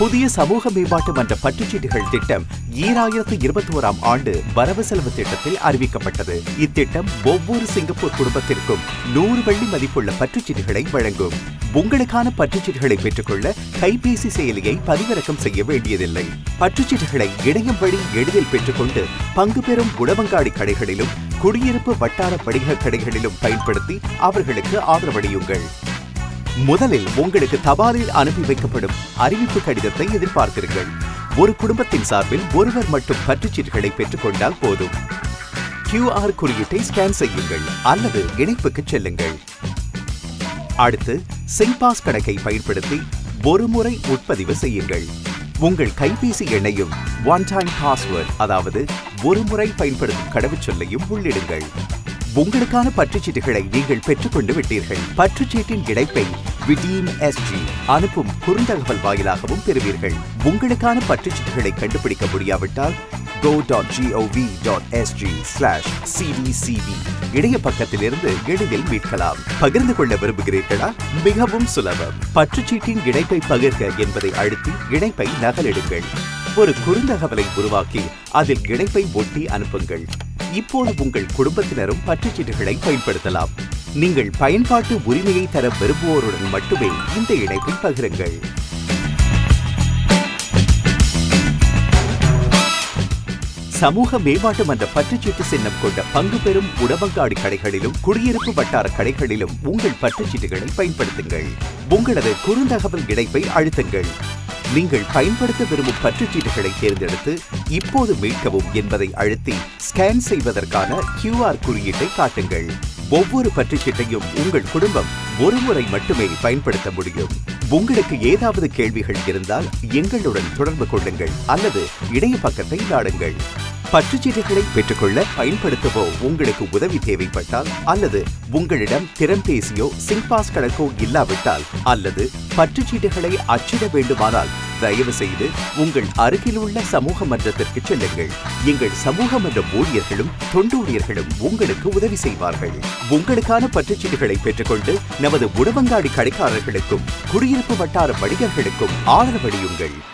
புதிய சமூக மேம்பாட்டு மன்ற பற்றுச்சீட்டுகள் திட்டம் 2021ஆம் ஆண்டு வரவு செலவு திட்டத்தில் அறிவிக்கப்பட்டது. இத்திட்டம் ஒவ்வொரு சிங்கப்பூர் குடும்பத்திற்கும் 100 வெள்ளி மதிப்புள்ள பற்றுச்சீட்டுகளை வழங்கும். உங்களுக்கான பற்றுச்சீட்டுகளை பெற்றுக்கொள்ள கைபேசி செயலியை பதிவிறக்கம் செய்ய வேண்டியதில்லை. பற்றுச்சீட்டுகளை இணையம் வழி எளிதில் பெற்றுக்கொண்டு பங்கு பெறும் உணவங்காடி கடைகளிலும் குடியிருப்பு வட்டார வணிக கடைகளிலும் பயன்படுத்தி அவர்களுக்கு ஆதரவளியுங்கள். முதலில் உங்களுக்கு தபாலில் அனுப்பி வைக்கப்படும் அறிவிப்பு கடிதத்தை எதிர்பார்க்கிறீர்கள். ஒரு குடும்பத்தின் சார்பில் ஒருவர் மட்டும் பற்றுச்சீட்டுகளை பெற்றுக்கொண்டால் போதும். QR குறியீட்டை ஸ்கேன் செய்யுங்கள் அல்லது இணைப்புக்கு செல்லுங்கள். அடுத்து சிங்பாஸ் கணக்கை பயன்படுத்தி ஒருமுறை உட்பதிவு செய்யுங்கள். உங்கள் கைபேசி எண்ணையும் ஒன் டைம் பாஸ்வேர்ட், அதாவது ஒருமுறை பயன்படுத்தும் கடவுச்சொல்லையும் உள்ளிடுங்கள். உங்களுக்கான பற்றுச்சீட்டுகளை நீங்கள் பெற்றுக்கொண்டு விட்டீர்கள். பற்றுச்சீட்டின் இணைப்பை விடீம் SG அனுப்பும் குறுந்தகவல் வாயிலாகவும் பெறுவீர்கள். உங்களுக்கான பற்றுச்சீட்டுகளை கண்டுபிடிக்க முடியாவிட்டால் go.gov.sg/CDCV இணைய பக்கத்திலிருந்து எளிதில் மீட்கலாம். பகிர்ந்து கொள்ள விரும்புகிறீர்களா? மிகவும் சுலபம். பற்றுச்சீட்டின் இணைப்பை பகிர்க என்பதை அழுத்தி இணைப்பை நகலெடுங்கள். ஒரு குறுந்தகவலை உருவாக்கி அதில் இணைப்பை ஒட்டி அனுப்புங்கள். இப்போது உங்கள் குடும்பத்தினரும் பற்றுச்சீட்டுகளை பயன்படுத்தலாம். நீங்கள் பயன்பாட்டு உரிமையை தர விரும்புவோருடன் மட்டுமே இந்த இணைப்பை பகிருங்கள். சமூக மேம்பாட்டு மன்ற பற்றுச்சீட்டு சின்னம் கொண்ட பங்கு பெறும் உணவங்காடி கடைகளிலும் குடியிருப்பு வட்டார கடைகளிலும் உங்கள் பற்றுச்சீட்டுகளை பயன்படுத்துங்கள். உங்களது குறுந்தகவல் இணைப்பை அழுத்துங்கள். நீங்கள் பயன்படுத்த விரும்பும் பற்றுச்சீட்டுகளை தேர்ந்தெடுத்து இப்போது மீட்கவும் என்பதை அழுத்தி ஸ்கேன் செய்வதற்கான QR குறியீட்டை காட்டுங்கள். ஒவ்வொரு பற்றுச்சீட்டையும் உங்கள் குடும்பம் ஒருமுறை மட்டுமே பயன்படுத்த முடியும். உங்களுக்கு ஏதாவது கேள்விகள் இருந்தால் எங்களுடன் தொடர்பு கொள்ளுங்கள் அல்லது இணைய பக்கத்தை நாடுங்கள். பற்றுச்சீட்டுகளை பெற்றுக்கொள்ள பயன்படுத்தவோ உங்களுக்கு உதவி தேவைப்பட்டால் அல்லது உங்களிடம் திறன்பேசியோ சிங்பாஸ் கணக்கோ இல்லாவிட்டால் அல்லது பற்றுச்சீட்டுகளை அச்சிட வேண்டுமானால் தயவு செய்து உங்கள் அருகிலுள்ள சமூக மன்றத்திற்கு செல்லுங்கள். எங்கள் சமூக மன்ற ஊழியர்களும் தொண்டூழியர்களும் உங்களுக்கு உதவி செய்வார்கள். உங்களுக்கான பற்றுச்சீட்டுகளை பெற்றுக்கொண்டு நமது உணவங்காடி கடைக்காரர்களுக்கும் குடியிருப்பு வட்டார வணிகர்களுக்கும் ஆதரவளியுங்கள்.